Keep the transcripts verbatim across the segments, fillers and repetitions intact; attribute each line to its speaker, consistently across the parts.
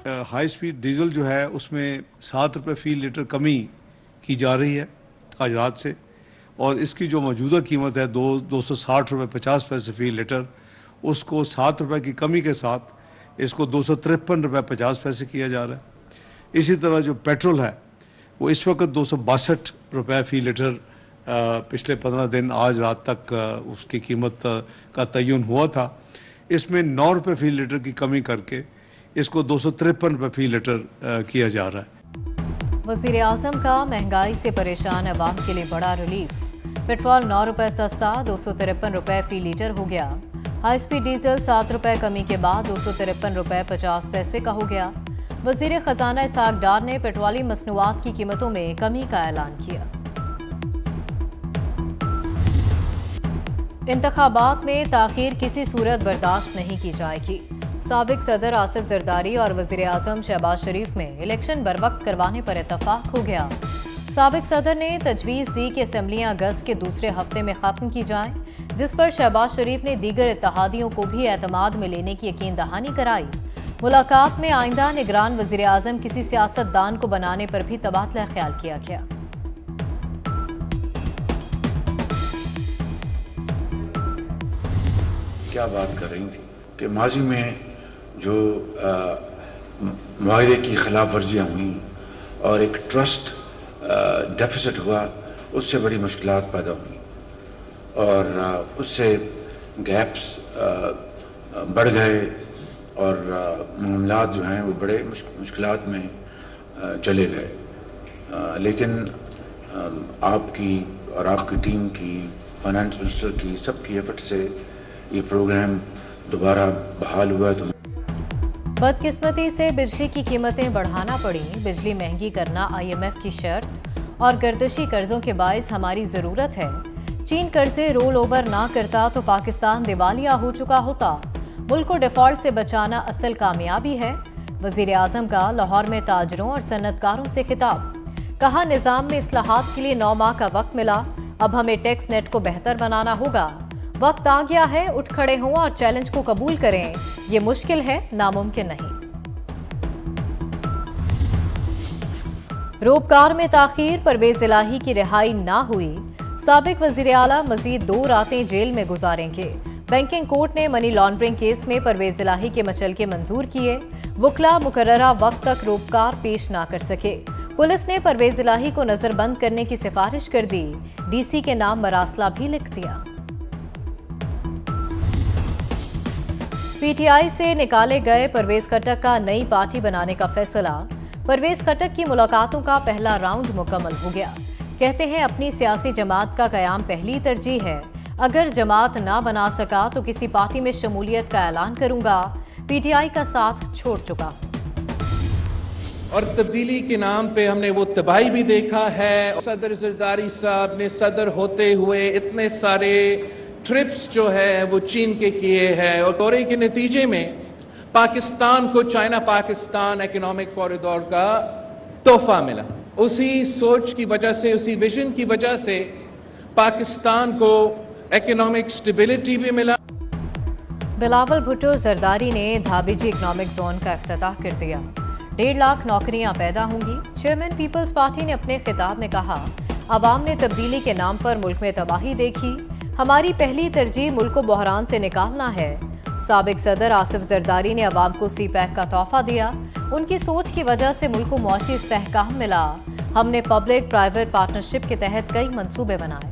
Speaker 1: High speed diesel जो है उसमें सात रुपये फी लीटर कमी की जा रही है आज रात से, और इसकी जो मौजूदा कीमत है दो दो सौ साठ रुपये पचास पैसे फी लीटर, उसको सात रुपये की कमी के साथ इसको दो सौ तिरपन रुपये पचास पैसे किया जा रहा है। इसी तरह जो पेट्रोल है वो इस वक्त दो सौ बासठ रुपये फ़ी लीटर पिछले पंद्रह दिन आज रात तक उसकी कीमत का तयन हुआ था। इसमें नौ रुपये फ़ी लीटर की कमी करके इसको दो सौ तिरपन रुपये फ़ी लीटर किया जा रहा है।
Speaker 2: वज़ीर आज़म का महंगाई से परेशान अवाम के लिए बड़ा रिलीफ। पेट्रोल नौ रुपये सस्ता दो सौ तिरपन रुपये फ़ी लीटर हो गया। हाई स्पीड डीजल सात रुपये कमी के बाद दो सौ तिरपन रुपये पचास पैसे का हो गया। वज़ीर ख़जाना इसहाक डार ने पेट्रोलियम मसनूआत की कीमतों में कमी का ऐलान किया। इंतखाबात में ताख़ीर किसी सूरत बर्दाश्त नहीं की जाएगी। साबिक सदर आसिफ जरदारी और वज़ीर आज़म शहबाज शरीफ में इलेक्शन बरवक्त करवाने पर इत्तफाक हो गया। साबिक सदर ने तजवीज़ दी कि असम्बलियाँ अगस्त के दूसरे हफ्ते में ख़त्म की जाएं, जिस पर शहबाज शरीफ ने दीगर इत्तहादियों को भी एतमाद में लेने की यकीन दहानी कराई। मुलाकात में आइंदा निगरान वज़ीर आज़म किसी सियासतदान को बनाने पर भी तबादला ख्याल किया गया।
Speaker 3: क्या बात कर रही थी कि माजी में जो मुआहदे की खिलाफ वर्जियाँ हुई और एक ट्रस्ट डेफिसिट हुआ, उससे बड़ी मुश्किलात पैदा हुई और आ, उससे गैप्स बढ़ गए और मामलात जो हैं वो बड़े मुश्किलात में आ, चले गए। आ, लेकिन आ, आपकी और आपकी टीम की, फाइनेंस मिनिस्टर की, सबकी एफर्ट से ये प्रोग्राम दोबारा बहाल हुआ। तो
Speaker 2: बदकिस्मती से बिजली की कीमतें बढ़ाना पड़ी। बिजली महंगी करना आईएमएफ की शर्त और गर्दिशी कर्जों के बायस हमारी जरूरत है। चीन कर्जे रोल ओवर ना करता तो पाकिस्तान दिवालिया हो चुका होता। मुल्क को डिफॉल्ट से बचाना असल कामयाबी है। वजीर आजम का लाहौर में ताजरों और सन्नतकारों से खिताब। कहा, निजाम में इस्लाहात के लिए नौ माह का वक्त मिला, अब हमें टैक्स नेट को बेहतर बनाना होगा। वक्त आ गया है, उठ खड़े हों और चैलेंज को कबूल करें। ये मुश्किल है, नामुमकिन नहीं। रोबकार में ताखीर, परवेज इलाही की रिहाई ना हुई। साबिक वजीर आला मजीद दो रातें जेल में गुजारेंगे। बैंकिंग कोर्ट ने मनी लॉन्ड्रिंग केस में परवेज इलाही के मचलके मंजूर किए। वकला मुकर्ररा वक्त तक रोबकार पेश ना कर सके। पुलिस ने परवेज इलाही को नजरबंद करने की सिफारिश कर दी। डीसी के नाम मरासला भी लिख दिया। पीटीआई से निकाले गए परवेज खट्टक का नई पार्टी बनाने का फैसला। परवेज खट्टक की मुलाकातों का पहला राउंड मुकम्मल हो गया। कहते हैं अपनी सियासी जमात का कयाम पहली तरजीह है। अगर जमात ना बना सका तो किसी पार्टी में शमूलियत का ऐलान करूंगा। पीटीआई का साथ छोड़ चुका।
Speaker 4: और तब्दीली के नाम पे हमने वो तबाही भी देखा है। सदर जरदारी साहब ने सदर होते हुए इतने सारे ट्रिप्स जो है वो चीन के किए हैं और दौरे के नतीजे में पाकिस्तान को चाइना पाकिस्तान इकोनॉमिक कॉरिडोर का तोहफा मिला। उसी सोच की वजह से, उसी विजन की वजह से पाकिस्तान को इकोनॉमिक स्टेबिलिटी भी मिला।
Speaker 2: बिलावल भुट्टो जरदारी ने धाबीजी इकोनॉमिक जोन का इफ्तिताह कर दिया। डेढ़ लाख नौकरियां पैदा होंगी। चेयरमैन पीपल्स पार्टी ने अपने खिताब में कहा, अवाम ने तब्दीली के नाम पर मुल्क में तबाही देखी। हमारी पहली तरजीह मुल्क को बहरान से निकालना है। साबिक सदर आसिफ जरदारी ने अवाम को सी पैक का तोहफा दिया। उनकी सोच की वजह से मुल्क को मुआशी इस्तेहकाम मिला। हमने पब्लिक प्राइवेट पार्टनरशिप के तहत कई मंसूबे बनाए।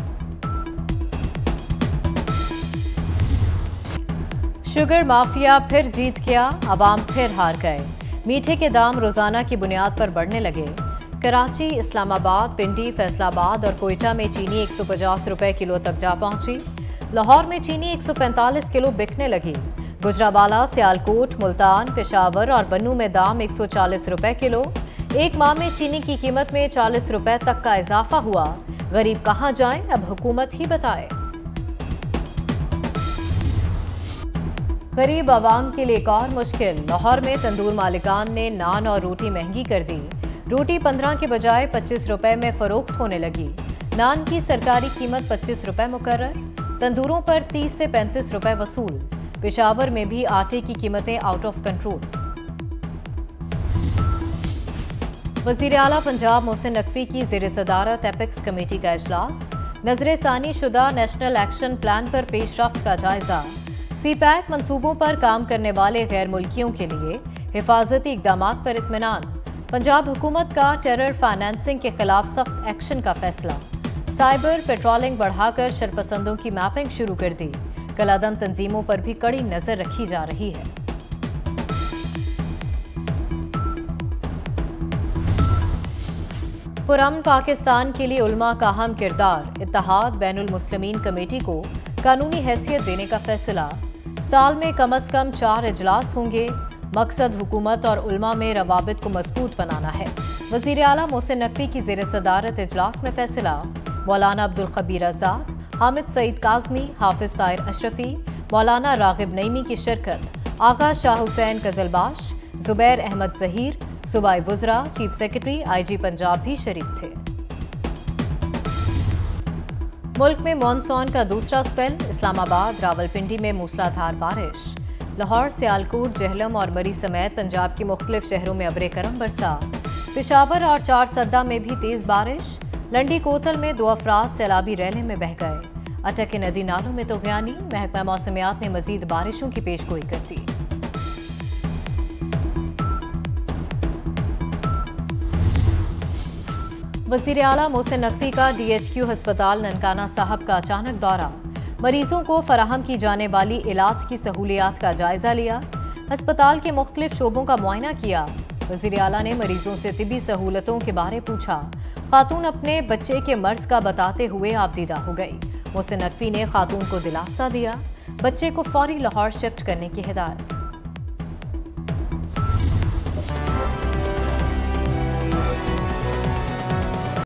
Speaker 2: शुगर माफिया फिर जीत गया, अवाम फिर हार गए। मीठे के दाम रोजाना की बुनियाद पर बढ़ने लगे। कराची, इस्लामाबाद, पिंडी, फैसलाबाद और कोयटा में चीनी एक सौ पचास रुपए किलो तक जा पहुंची। लाहौर में चीनी एक सौ पैंतालीस किलो बिकने लगी। गुजरावाला, सियालकोट, मुल्तान, पेशावर और बन्नू में दाम एक सौ चालीस रुपए किलो। एक माह में चीनी की कीमत में चालीस रुपए तक का इजाफा हुआ। गरीब कहां जाएं, अब हुकूमत ही बताए। गरीब आवाम के लिए एक और मुश्किल। लाहौर में तंदूर मालिकान ने नान और रोटी महंगी कर दी। रोटी पंद्रह के बजाय पच्चीस रुपए में फरोख्त होने लगी। नान की सरकारी कीमत पच्चीस रुपए मुकर्रर। तंदूरों पर तीस से पैंतीस रुपए वसूल। पेशावर में भी आटे की कीमतें आउट ऑफ कंट्रोल। वज़ीर आला पंजाब मोहसिन नकवी की ज़ेर सदारत एपेक्स कमेटी का इजलास, नजर सानी शुदा नेशनल एक्शन प्लान पर पेशरफ्त का जायजा, सी पैक मनसूबों पर काम करने वाले गैर मुल्कियों के लिए हिफाजती इकदाम पर इत्मीनान, पंजाब हुकूमत का टेरर फाइनेंसिंग के खिलाफ सख्त एक्शन का फैसला, साइबर पेट्रोलिंग बढ़ाकर शरपसंदों की मैपिंग शुरू कर दी, कलादम तंजीमों पर भी कड़ी नजर रखी जा रही है। पुरअमन पाकिस्तान के लिए उलमा का अहम किरदार, इत्तेहाद बैनुल मुस्लिमीन कमेटी को कानूनी हैसियत देने का फैसला, साल में कम अज कम चार इजलास होंगे, मकसद हुकूमत और उलमा में रवाबित को मजबूत बनाना है। वज़ीर आला मोहसिन नकवी की ज़ेर सदारत इजलास में फैसला, मौलाना अब्दुल खबीर आज़ाद, हामिद सईद काज़मी, हाफिज ताहिर अशरफी, मौलाना रागिब नईमी की शिरकत, आगा शाह हुसैन कजलबाश, जुबैर अहमद जहीर, सूबाई वुज़रा, chief secretary I G Punjab भी शरीक थे। मुल्क में मॉनसून का दूसरा स्पेल, इस्लामाबाद रावलपिंडी में मूसलाधार बारिश, लाहौर, सियालकोट, जहलम और मरी समेत पंजाब के मुख्तलिफ शहरों में अबरे करम बरसा, पेशावर और चार सद्दा में भी तेज बारिश, लंडी कोतल में दो अफराद सैलाबी रैले में बह गए, अटके नदी नालों में तूफ़ानी, महकमा मौसमियात ने मजीद बारिशों की पेशगोई कर दी। वज़ीर आला मोहसिन नकवी का डी एच क्यू अस्पताल ननकाना साहब का अचानक दौरा, मरीजों को फराहम की जाने वाली इलाज की सहूलियात का जायजा लिया, अस्पताल के मुख्तलिफ शोबों का मुआयना किया। वज़ीर आला ने मरीजों से तिबी सहूलतों के बारे पूछा। खातून अपने बच्चे के मर्ज का बताते हुए आपदीदा हो गई। मोहसिन नकवी ने खातून को दिलासा दिया, बच्चे को फौरी लाहौर शिफ्ट करने की हिदायत।